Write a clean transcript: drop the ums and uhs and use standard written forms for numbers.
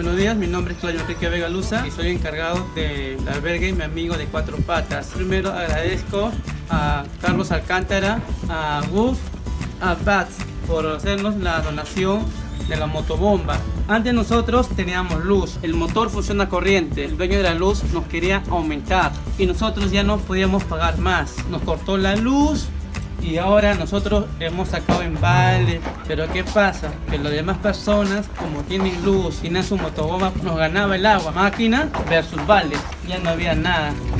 Buenos días, mi nombre es Claudio Enrique Vega Luza y soy encargado del albergue Mi Amigo de Cuatro Patas. Primero agradezco a Carlos Alcántara, a Guf, a Bax por hacernos la donación de la motobomba. Antes nosotros teníamos luz, el motor funciona a corriente, el dueño de la luz nos quería aumentar y nosotros ya no podíamos pagar más. Nos cortó la luz y ahora nosotros hemos sacado en balde, pero ¿qué pasa? Que las demás personas, como tienen luz, tienen su motobomba, nos ganaba el agua, máquina versus balde, ya no había nada.